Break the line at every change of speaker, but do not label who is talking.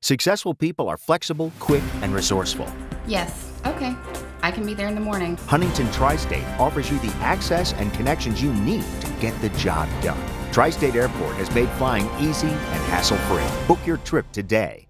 Successful people are flexible, quick, and resourceful.
Yes, okay. I can be there in the morning.
Huntington Tri-State offers you the access and connections you need to get the job done. Tri-State Airport has made flying easy and hassle-free. Book your trip today.